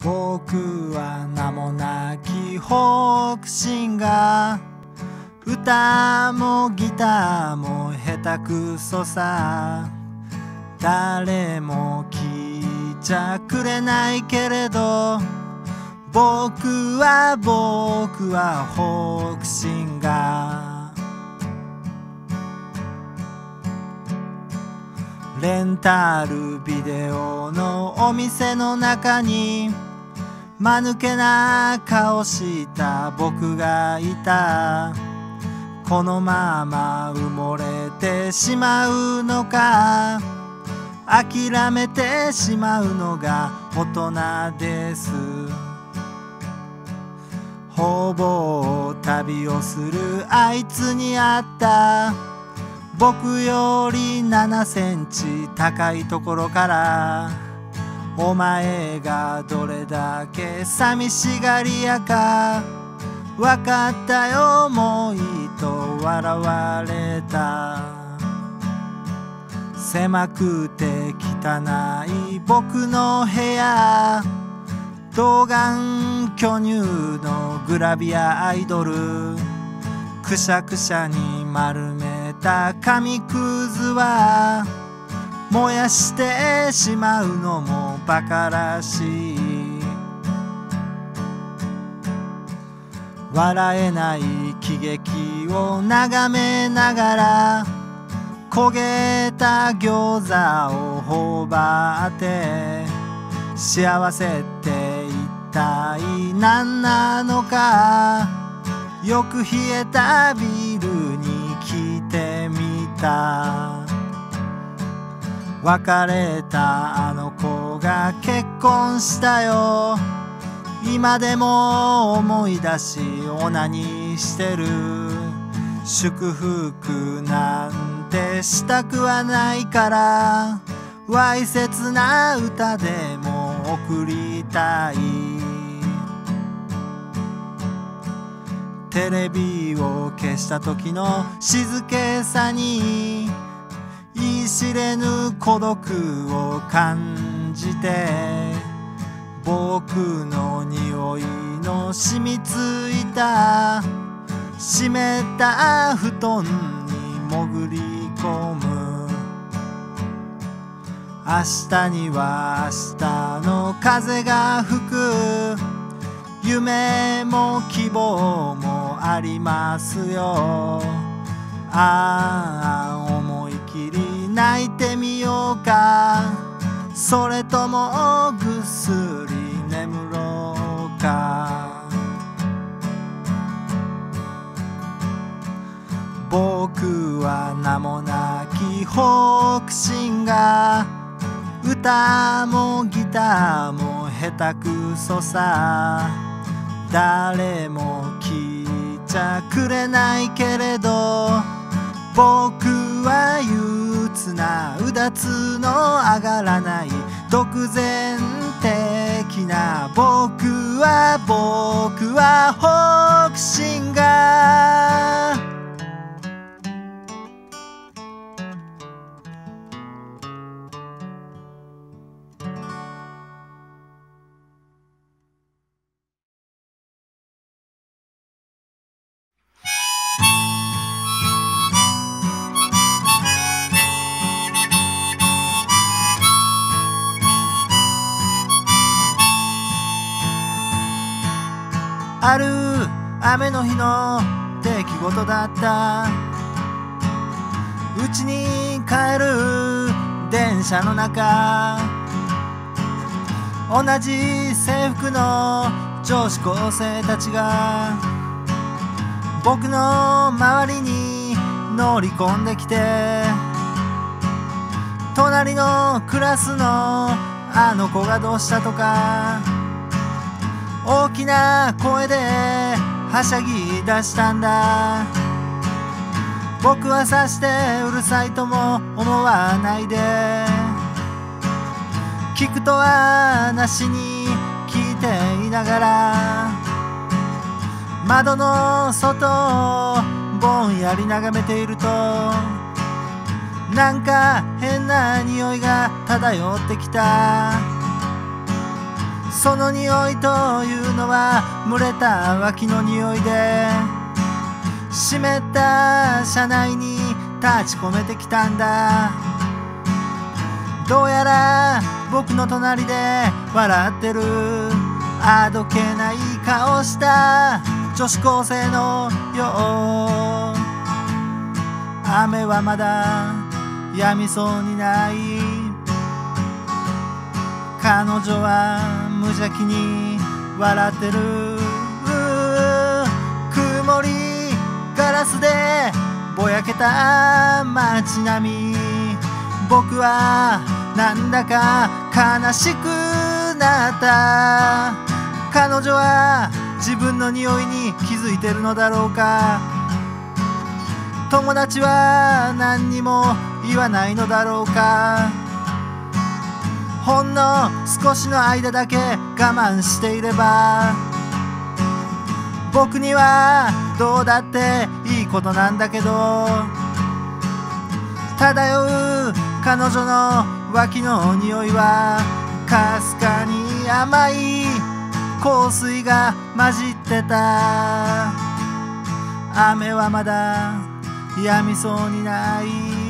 僕は名もなきフォークシンガー、歌もギターも下手くそさ。誰も聞いちゃくれないけれど、僕はフォークシンガー。レンタルビデオのお店の中に間抜けな顔した僕がいた。このまま埋もれてしまうのか、諦めてしまうのが大人です。ほぼ旅をするあいつに会った。僕より7センチ高いところから、お前がどれだけ寂しがり屋かわかったよ、もういいと笑われた。狭くて汚い僕の部屋、童顔巨乳のグラビアアイドル、くしゃくしゃに丸めた紙くずは燃やしてしまうのもバカらしい。笑えない喜劇を眺めながら、焦げた餃子を頬張って、幸せって一体何なのか、よく冷えたビールに聞いてみた。別れたあの子が結婚したよ、今でも思い出しオナニーしてる。祝福なんてしたくはないから、わいせつな歌でも送りたい。テレビを消した時の静けさに言い知れぬ孤独を感じて、僕の匂いの染みついた湿った布団に潜り込む。明日には明日の風が吹く。夢も希望もありますよ。ああ思い切り泣いてみようか、それともぐっすり眠ろうか。僕は名もなきフォークシンガー、歌もギターも下手くそさ。誰も聞いちゃくれないけれど、僕は憂鬱なうだつの上がらない独善的な、僕はフォークシンガー。ある雨の日の出来事だった。家に帰る電車の中、同じ制服の女子高生たちが僕の周りに乗り込んできて、隣のクラスのあの子がどうしたとか大きな声ではしゃぎ出したんだ。僕はさしてうるさいとも思わないで、聞くとはなしに聞いていながら、窓の外をぼんやり眺めていると、なんか変な匂いが漂ってきた。 その匂いというのは蒸れた脇の匂いで、湿った車内に立ち込めてきたんだ。どうやら僕の隣で笑ってるあどけない顔した女子高生のよう。雨はまだ止みそうにない。彼女は無邪気に笑ってる。曇りガラスでぼやけた街並み、僕はなんだか悲しくなった。彼女は自分の匂いに気づいてるのだろうか。友達は何にも言わないのだろうか。ほんの少しの間だけ我慢していれば、僕にはどうだっていいことなんだけど、漂う彼女の脇の匂いはかすかに甘い香水が混じってた。雨はまだ止みそうにない。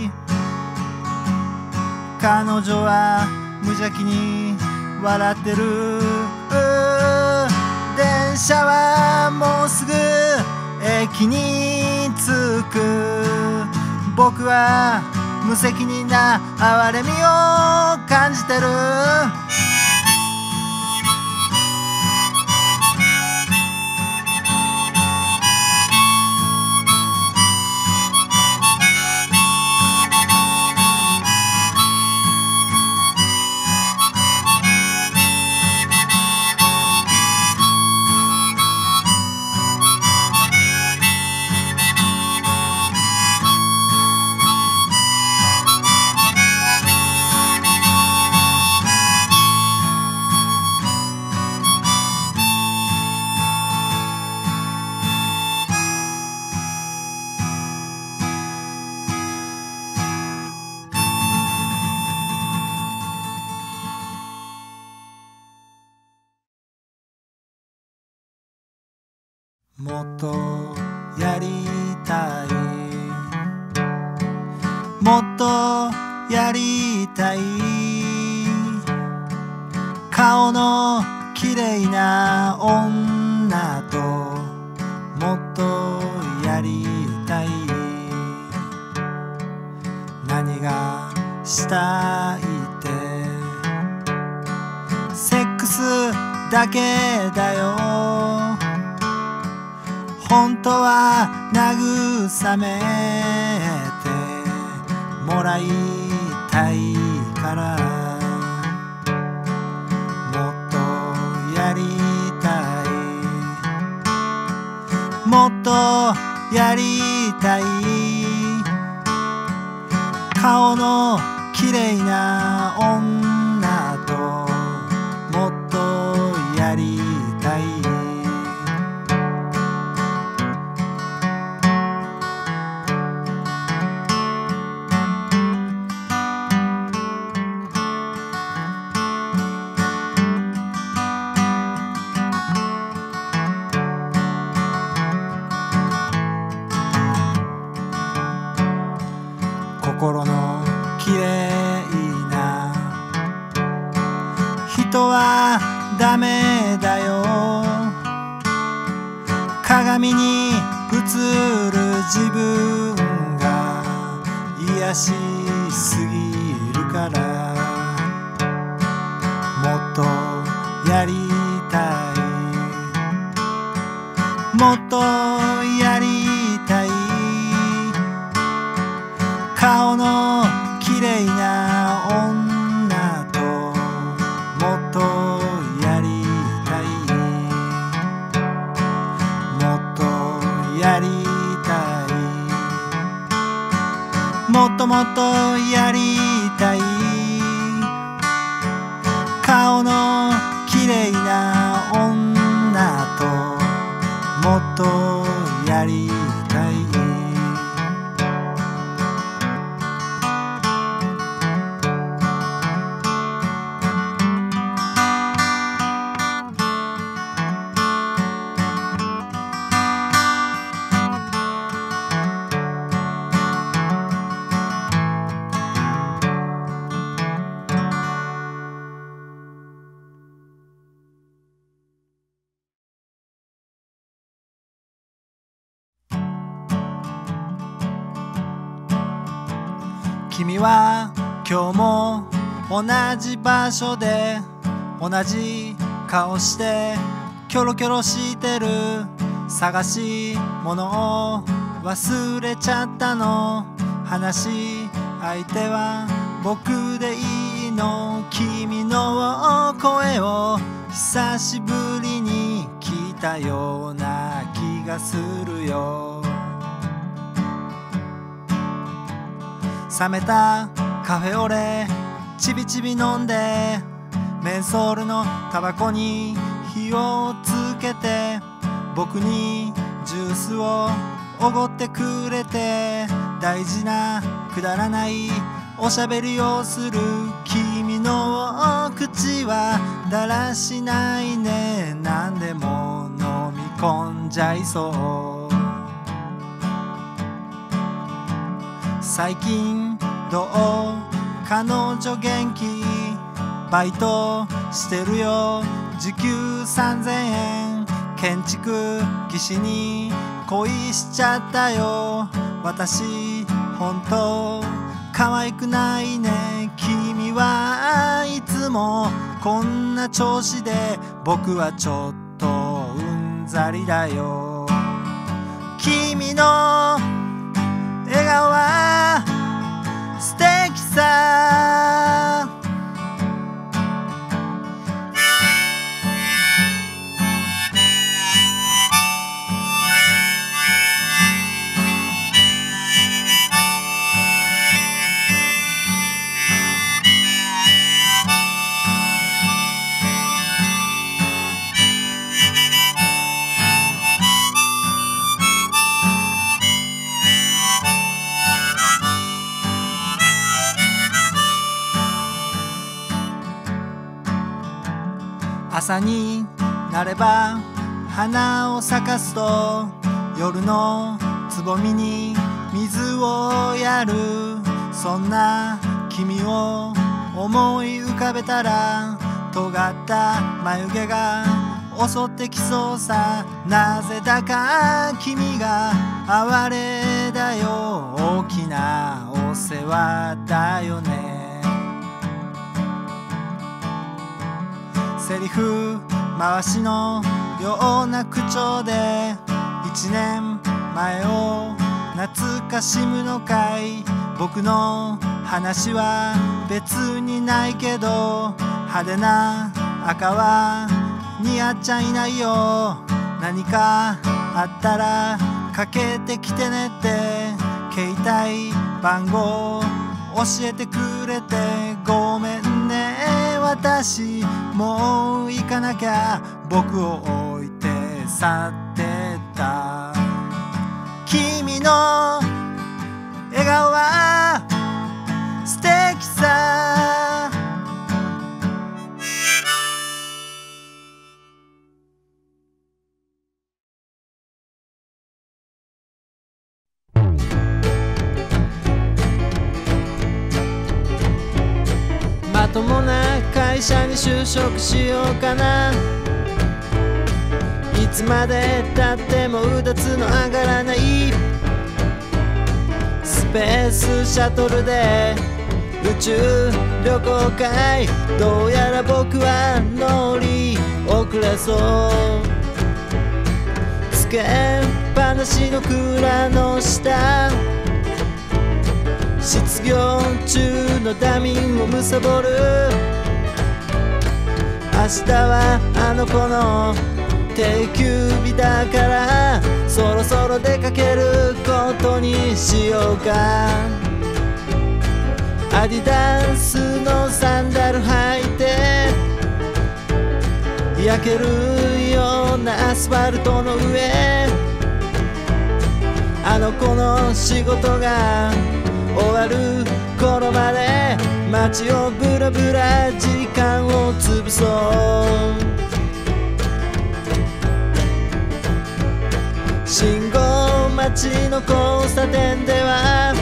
彼女は無邪気に笑ってる。電車はもうすぐ駅に着く。僕は無責任な哀れみを感じてる。もっとやりたい、もっとやりたい。顔のきれいな女ともっとやりたい。何がしたいってセックスだけだよ。本当は慰めてもらいたいから、もっとやりたい、もっとやりたい。顔のきれいな女ともっとやりたい。心のきれいな人はダメだよ。鏡に映る自分が癒しすぎるから、もっとやりたい、もっとやりたい。顔のきれいな女ともっとやりたい、もっとやりたい、もっともっとやりたい。顔のきれいな女ともっとやりたい。 君は今日も同じ場所で同じ顔してキョロキョロしてる。探し物を忘れちゃったの。話し相手は僕でいいの。君の声を久しぶりに聞いたような気がするよ。冷めたカフェオレちびちび飲んでメンソールのタバコに火をつけて僕にジュースをおごってくれて大事なくだらないおしゃべりをする。君の口はだらしないね。何でも飲み込んじゃいそう。最近どう彼女元気？バイトしてるよ時給3000円。建築技師に恋しちゃったよ。私本当可愛くないね。君はいつもこんな調子で僕はちょっとうんざりだよ。君の笑顔は素敵さ。朝になれば花を咲かすと夜のつぼみに水をやる。そんな君を思い浮かべたら尖った眉毛が襲ってきそうさ。なぜだか君が哀れだよ。大きなお世話だよね。セリフ回しのような口調で1年前を懐かしむのかい。僕の話は別にないけど派手な赤は似合っちゃいないよ。何かあったらかけてきてねって携帯番号教えてくれてごめんね。私もう行かなきゃ。僕を置いて去ってった君の笑顔は素敵さ。まともな会社に就職しようかな。いつまでたってもうだつの上がらないスペースシャトルで宇宙旅行会。どうやら僕は乗り遅れそう。つけっぱなしの蔵の下失業中のダミンをむさぼる。明日はあの子の定休日だからそろそろ出かけることにしようか。アディダスのサンダル履いて焼けるようなアスファルトの上あの子の仕事が終わる頃まで街をブラブラ時間を潰そう。信号待ちの交差点では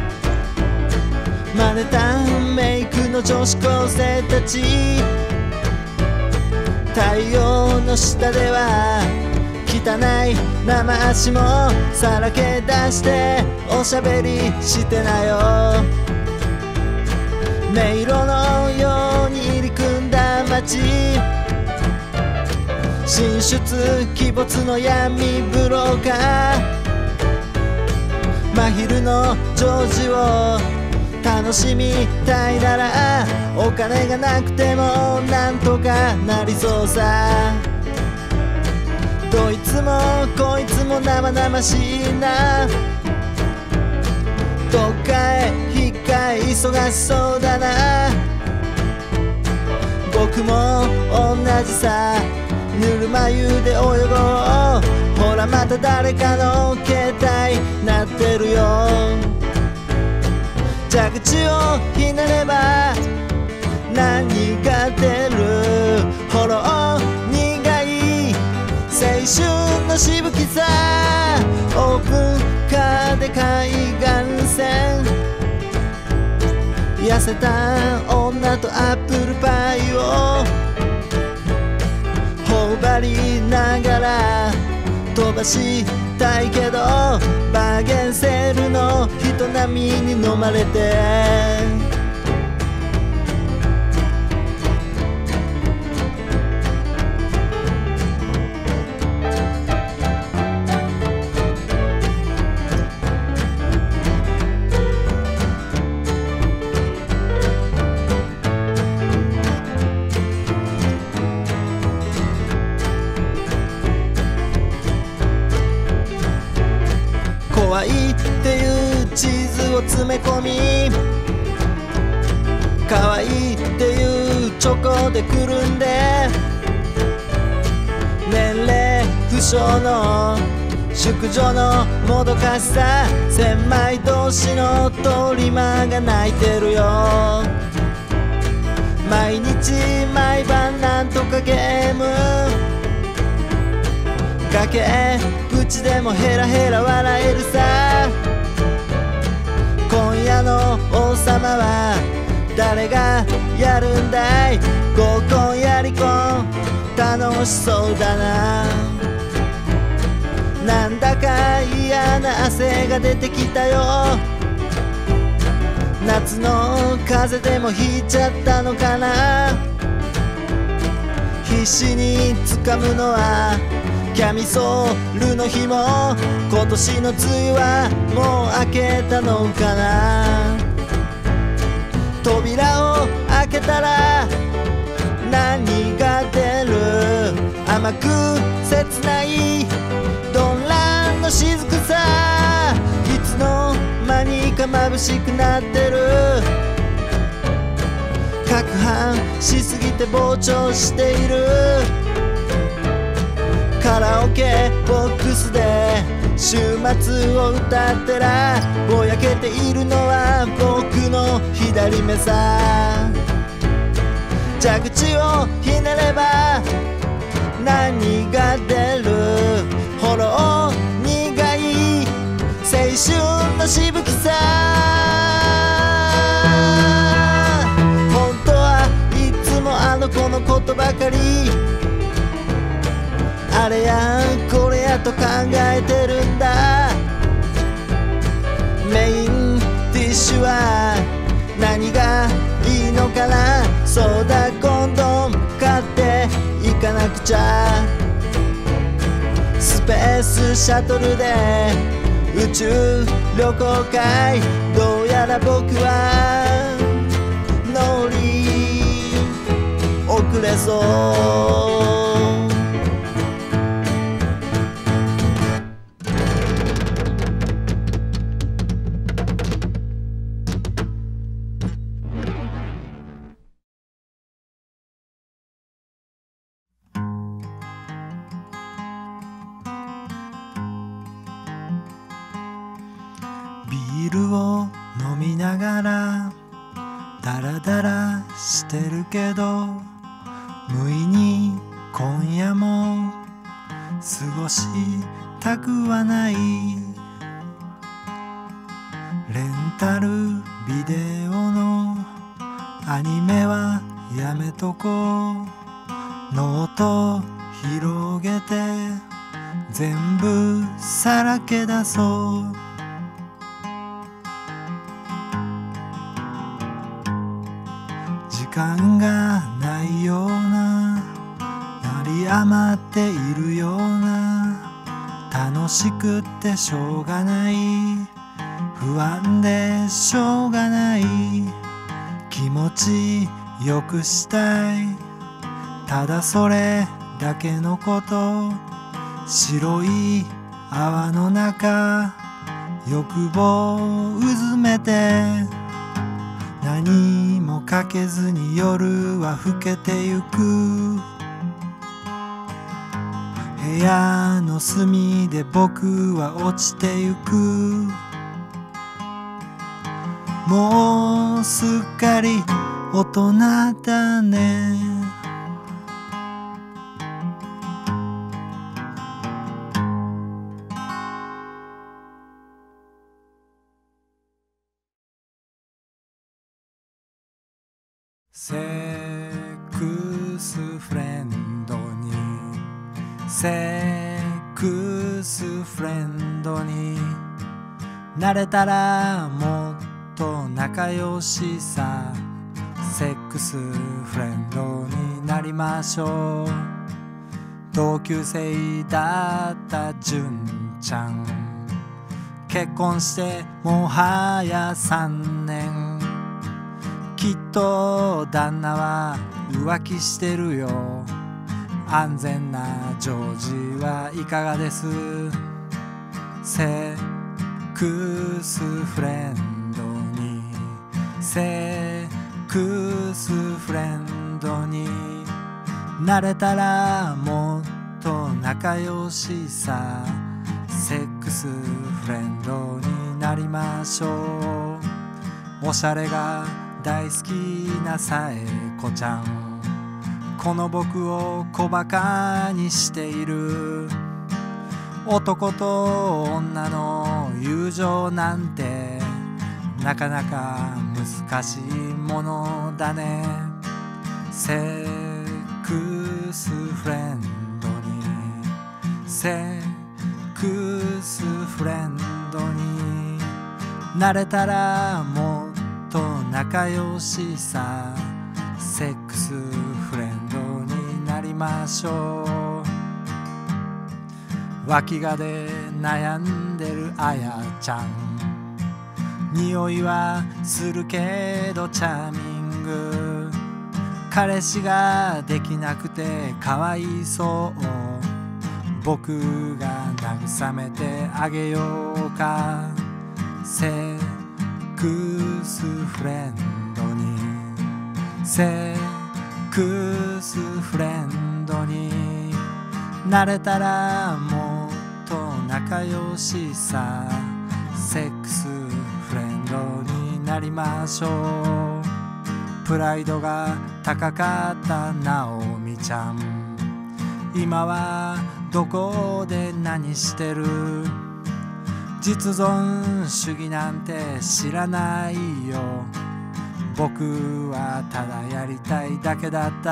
マネたメイクの女子高生たち太陽の下では汚い生足もさらけ出しておしゃべりしてなよ。 迷路のように入り組んだ街、進出鬼没の闇ブローカー、真昼のジョージを楽しみたいならお金がなくてもなんとかなりそうさ。どいつもこいつも生々しいな、どっかへ引っかへ忙しそうだな。僕も同じさ、ぬるま湯で泳ごう。ほらまた誰かの携帯鳴ってるよ。蛇口をひねれば何が出る、ほろ苦い青春のしぶきさ。オープンカーで海岸線、痩せた女とアップルパイを頬張りながら飛ばしたいけど、バーゲンセールの人波に飲まれて。怖いっていうチーズを詰め込み、可愛いっていうチョコでくるんで、年齢不詳の淑女のもどかしさ、千枚同士のトリマーが泣いてるよ。毎日毎晩なんとかゲーム、崖うちでもヘラヘラ笑えるさ。今夜の王様は誰がやるんだい、合コンやりコン楽しそうだな。なんだか嫌な汗が出てきたよ。夏の風邪でもひいちゃったのかな。必死に掴むのはキャミソールの紐、今年の梅雨はもう明けたのかな。扉を開けたら何が出る、甘く切ないドンランの雫さ。いつの間にか眩しくなってる、攪拌しすぎて膨張している。カラオケボックスで週末を歌ってらぼやけているのは僕の左目さ。蛇口をひねれば何が出る、ほろ苦い青春のしぶきさ。本当はいつもあの子のことばかり、あれやこれやと考えてるんだ。メインディッシュは何がいいのかな、そうだ今度買っていかなくちゃ。スペースシャトルで宇宙旅行会、どうやら僕は乗り遅れそう。ビールを飲みながらダラダラしてるけど、無意に今夜も過ごしたくはない。レンタルビデオのアニメはやめとこう。ノート広げて全部さらけ出そう。 間がないような、鳴り余っているような、楽しくってしょうがない、不安でしょうがない、気持ちよくしたい、ただそれだけのこと。白い泡の中、欲望うずめて、何もかけずに夜は更けてゆく。部屋の隅で僕は落ちてゆく。もうすっかり大人だね。セックスフレンドに、セックスフレンドになれたらもっと仲良しさ。セックスフレンドになりましょう。同級生だった純ちゃん、結婚してもはや3年。きっと旦那は浮気してるよ。安全な常時はいかがです？セックスフレンドに、セックスフレンドになれたらもっと仲良しさ。セックスフレンドになりましょう。おしゃれが大好きなさえこちゃん、この僕を小バカにしている。男と女の友情なんてなかなか難しいものだね。セックスフレンドに、セックスフレンドになれたらもっと仲良しさ。セックスフレンドになりましょう。脇がで悩んでるあやちゃん、匂いはするけどチャーミング。彼氏ができなくてかわいそう。僕が慰めてあげようか。セックスフレンドに、セックスフレンドになれたらもっと仲良しさ。セックスフレンドになりましょう。プライドが高かったなおみちゃん、今はどこで何してる？実存主義なんて知らないよ。僕はただやりたいだけだった。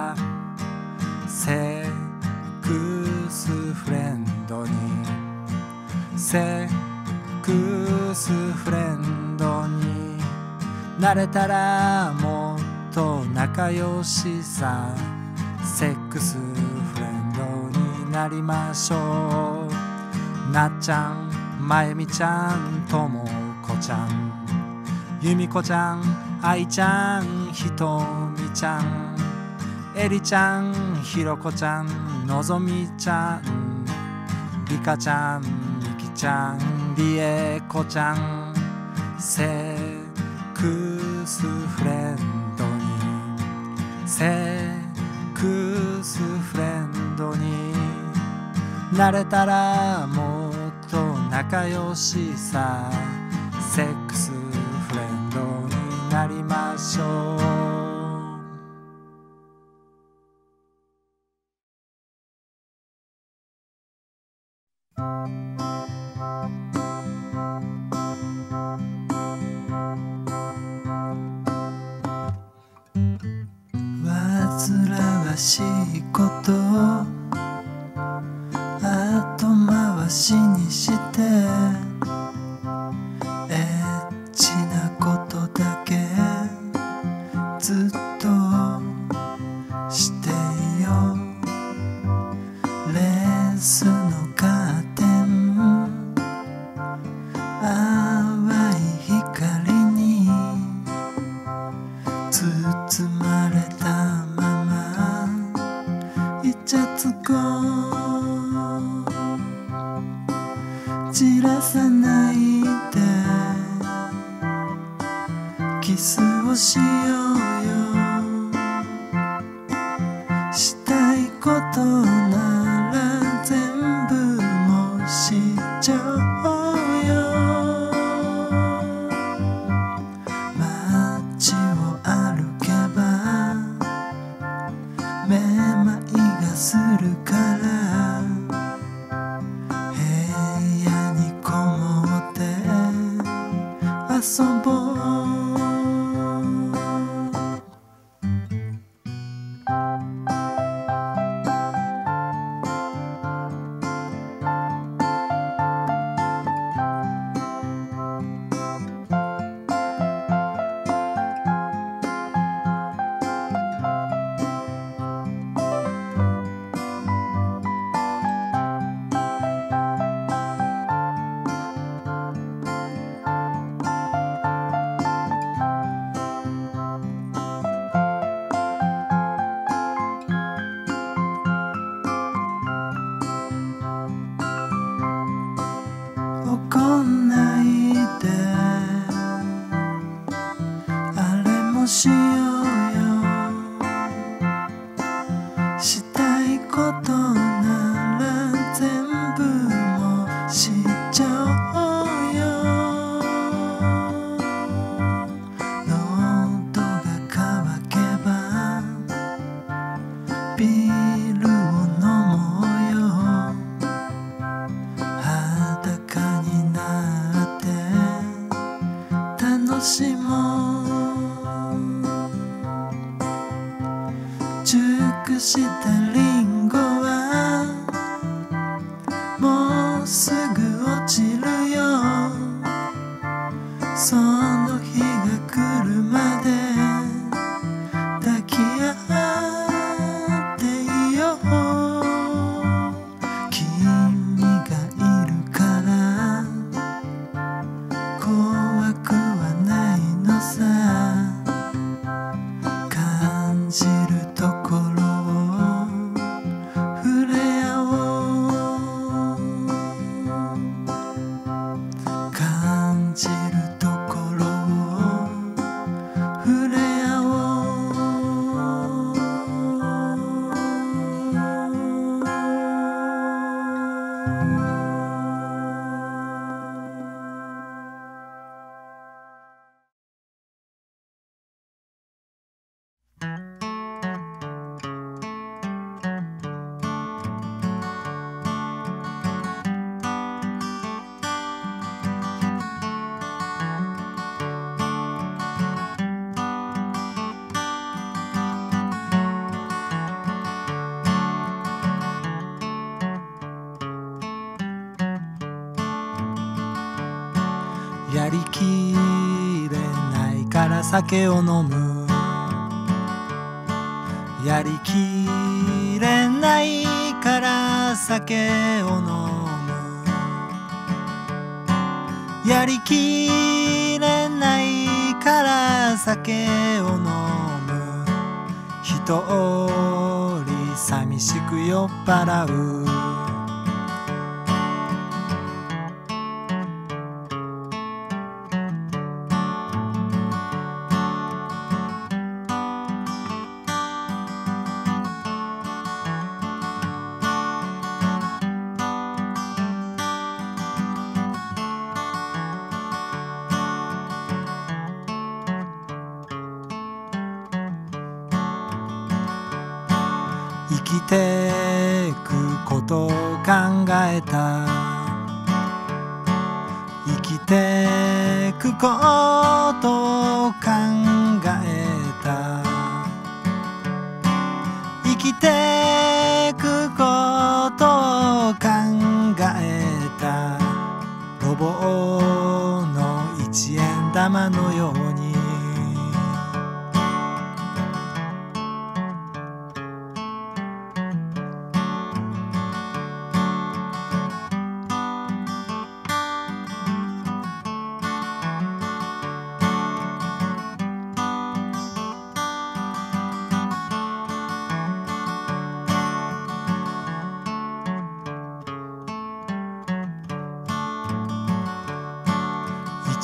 セックスフレンドに、セックスフレンドになれたらもっと仲良しさ。セックスフレンドになりましょう。なっちゃん、まゆみちゃん、ともこちゃん、ゆみこちゃん、あいちゃん、ひとみちゃん、えりちゃん、ひろこちゃん、のぞみちゃん、りかちゃん、みきちゃん、りえこちゃん。セックスフレンドに、セックスフレンドになれたらもっと仲良しさ。セックスフレンドになりましょう。煩わしいこと後回しにしてエッチなことだけずっとスのカーテン淡い光に包まれたままイチャつこ散らさないでキスをしようよしたいことなら全部もうしちゃおうよ街を歩けばめまいがするから部屋にこもって遊ぼう怒んないであれもしようよしたいことなら全部もうしちゃおうよ喉が渇けばビールを飲もうよ裸になって楽しもう熟したリンゴはもうすぐ落ちるよその日が来るまで抱き合っていよう君がいるから怖くはないのさ感じるところを触れ合おう感じるところを触れ合おうやりきれないから酒を飲むやりきれないから酒を飲むやりきれないから酒を飲む一人寂しく酔っ払う生きてくことを考えた生きてくことを考えた生きてくことを考えたロボの一円玉のように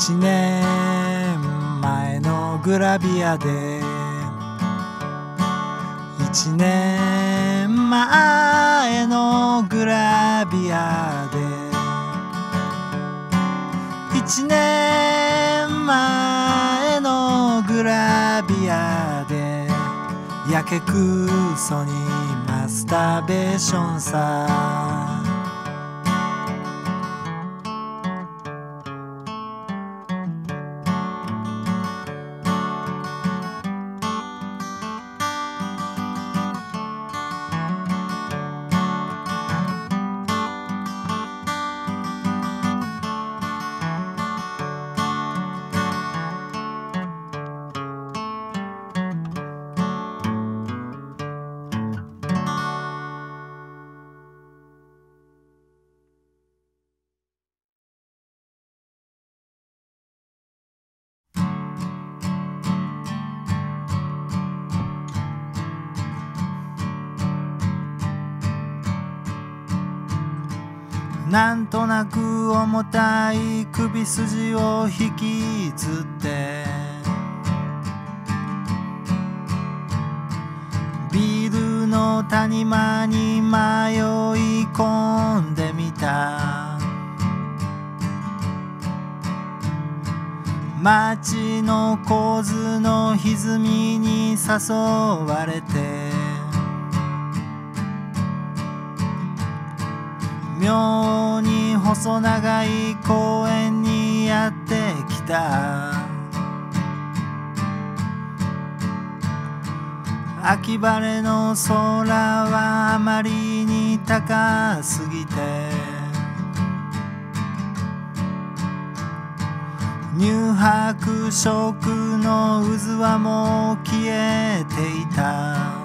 1年前のグラビアで1年前のグラビアで1年前のグラビアでやけくそにマスターベーションさなんとなく重たい首筋を引きずってビルの谷間に迷い込んでみた街の構図の歪みに誘われて妙に細長い公園にやってきた秋晴れの空はあまりに高すぎて乳白色の渦はもう消えていた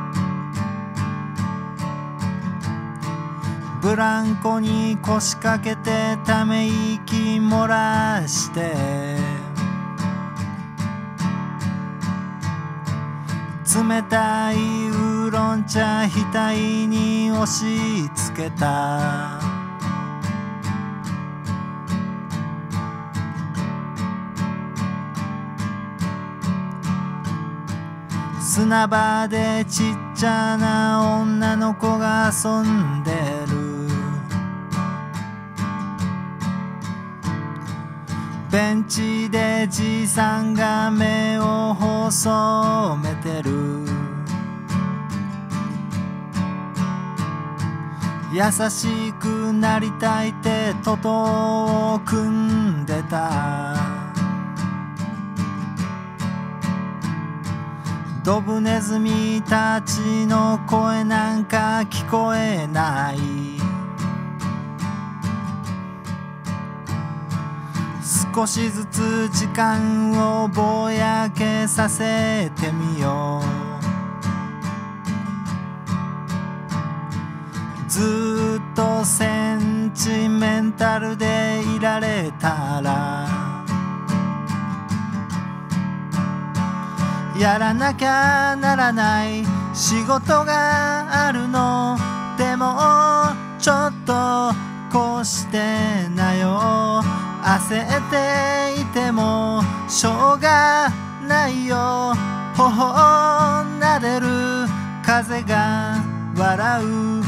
ブランコに腰掛けてため息漏らして冷たいウーロン茶額に押し付けた砂場でちっちゃな女の子が遊んでるベンチでじいさんが目を細めてる優しくなりたいって徒党を組んでたドブネズミたちの声なんか聞こえない少しずつ時間をぼやけさせてみようずっとセンチメンタルでいられたらやらなきゃならない仕事があるのでもちょっとこうしてなよ焦っていてもしょうがないよ頬を撫でる風が笑う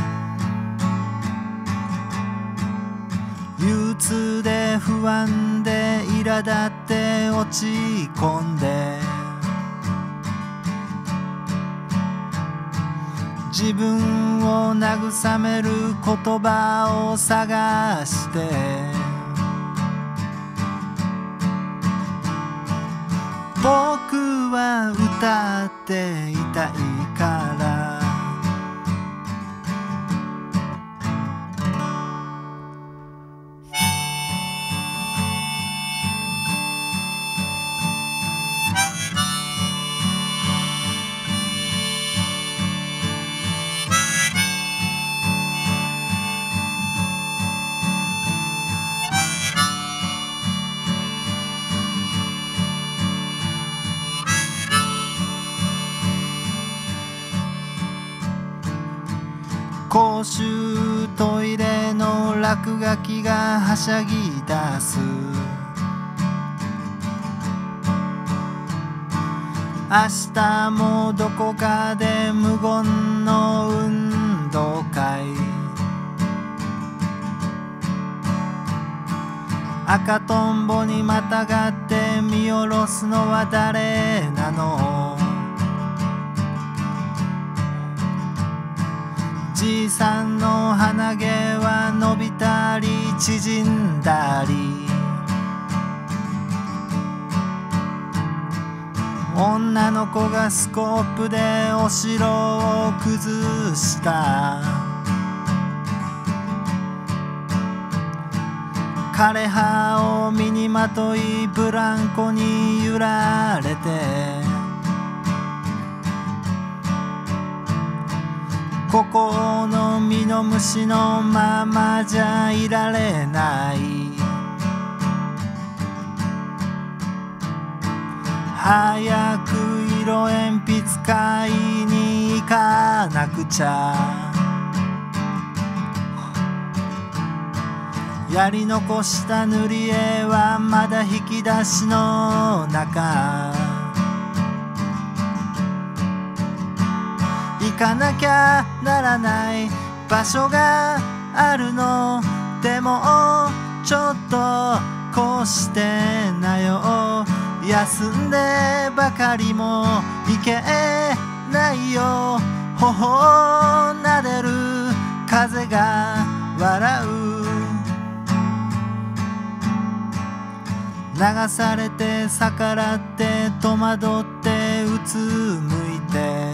憂鬱で不安で苛立って落ち込んで自分を慰める言葉を探して僕は歌っていたいから公衆トイレの落書きがはしゃぎ出す明日もどこかで無言の運動会、赤とんぼにまたがって見下ろすのは誰なの。じいさんの鼻毛は伸びたり縮んだり、女の子がスコープでお城を崩した。枯葉を身にまといブランコに揺られて、ここの実の虫のままじゃいられない。早く色鉛筆買いに行かなくちゃ。やり残した塗り絵はまだ引き出しの中。行かなきゃならない場所があるの。でもちょっとこうしてなよ。休んでばかりもいけないよ。頬を撫でる風が笑う。流されて逆らって戸惑ってうつむいて、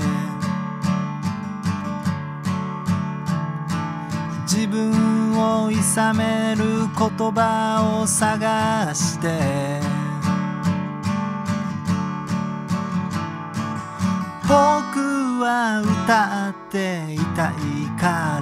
自分をいさめる言葉を探して、僕は歌っていたいから。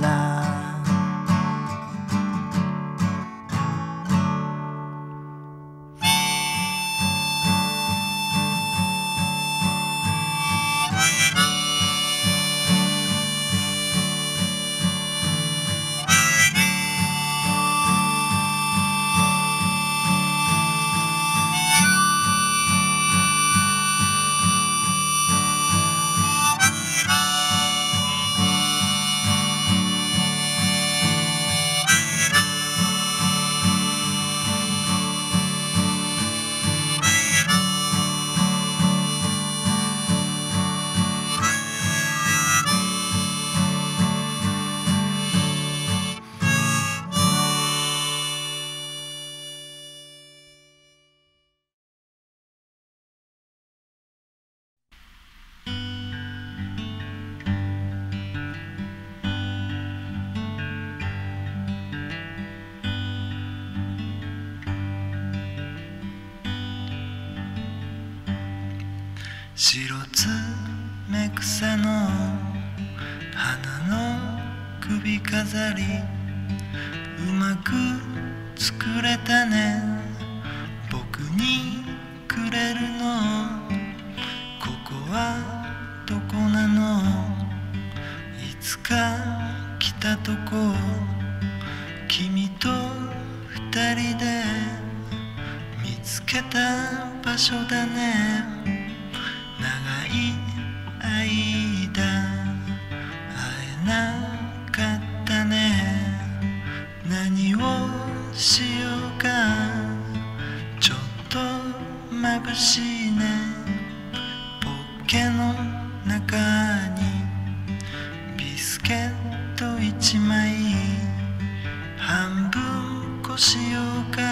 白爪草の花の首飾り、うまく作れたね。僕にくれるの。ここはどこなの。いつか来たとこ。君と二人で見つけた場所だね。長い間会えなかったね。何をしようか。ちょっと眩しいね。ポッケの中にビスケット一枚。半分こしようか。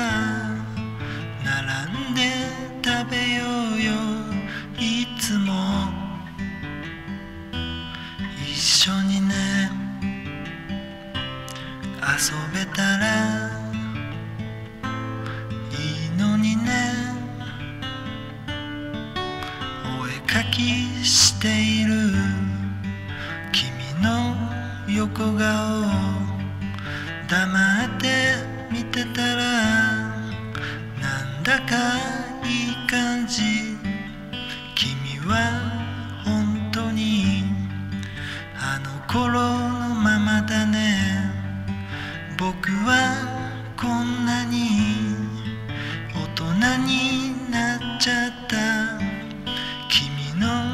並んで食べようよ。いつも一緒にね。遊べたらいいのにね。お絵かきしている君の横顔。黙って見てたらなんだかいい感じ。君は本当にあの頃のままだね。僕はこんなに大人になっちゃった。君の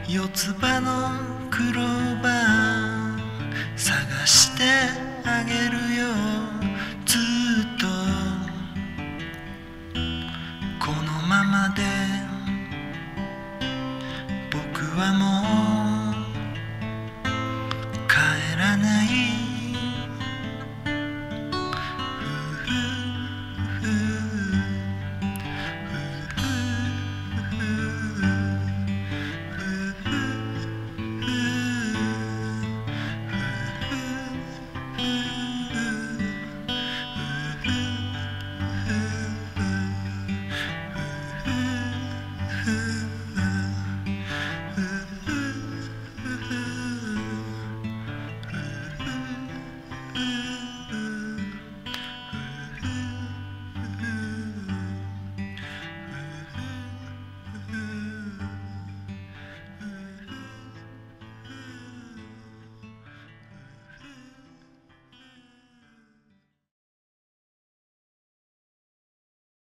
四つ葉のクローバー探してあげるよ。ずっとこのままで僕はもう